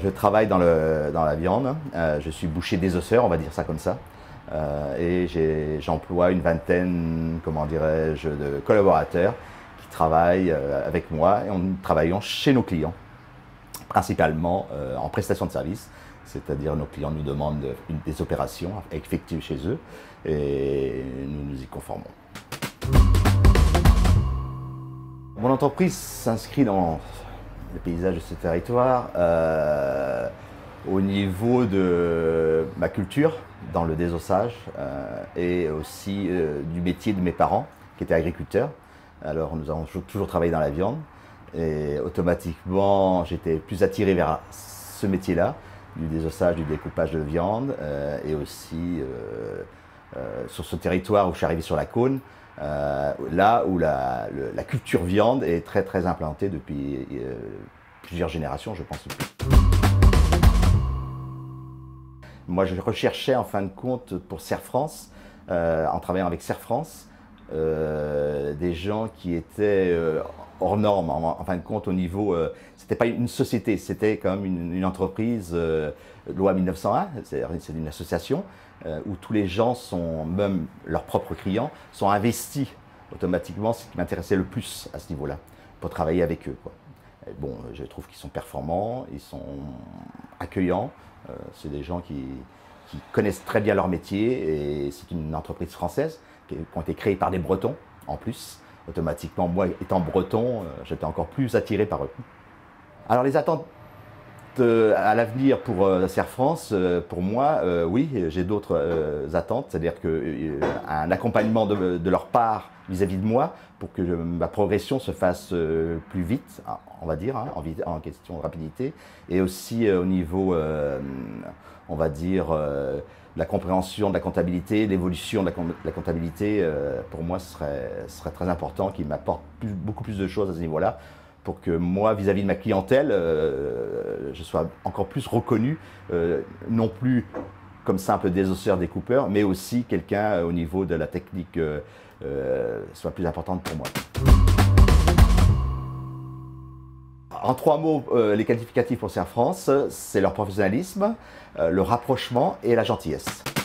Je travaille dans la viande, je suis boucher désosseur, on va dire ça comme ça. Et j'emploie une vingtaine, comment dirais-je, de collaborateurs qui travaillent avec moi et nous travaillons chez nos clients, principalement en prestation de service, c'est-à-dire nos clients nous demandent des opérations effectuées chez eux et nous nous y conformons. Mon entreprise s'inscrit dans le paysage de ce territoire au niveau de ma culture dans le désossage et aussi du métier de mes parents qui étaient agriculteurs. Alors nous avons toujours travaillé dans la viande et automatiquement j'étais plus attiré vers ce métier-là, du désossage, du découpage de viande et aussi sur ce territoire où je suis arrivé sur la Cône, là où la culture viande est très implantée depuis plusieurs générations, je pense. Moi, je recherchais en fin de compte pour Serre France, en travaillant avec Serre France, des gens qui étaient hors normes, en fin de compte, au niveau. C'était pas une société, c'était comme une entreprise, loi 1901, c'est une association où tous les gens sont, même leurs propres clients, sont investis automatiquement, ce qui m'intéressait le plus à ce niveau-là, pour travailler avec eux, quoi. Et bon, je trouve qu'ils sont performants, ils sont accueillants, c'est des gens qui connaissent très bien leur métier et c'est une entreprise française qui a été créée par des Bretons en plus. Automatiquement, moi étant breton, j'étais encore plus attiré par eux. Alors les attentes à l'avenir pour Serre France, pour moi, oui, j'ai d'autres attentes, c'est-à-dire qu'un accompagnement de leur part vis-à-vis de moi pour que ma progression se fasse plus vite, on va dire, hein, en question de rapidité, et aussi au niveau, on va dire, la compréhension de la comptabilité, l'évolution de la comptabilité, pour moi, ce serait très important, qu'il m'apporte beaucoup plus de choses à ce niveau-là, pour que moi, vis-à-vis de ma clientèle, je sois encore plus reconnu, non plus comme simple désosseur, découpeur, mais aussi quelqu'un au niveau de la technique soit plus importante pour moi. En 3 mots, les qualificatifs pour Serre France, c'est leur professionnalisme, le rapprochement et la gentillesse.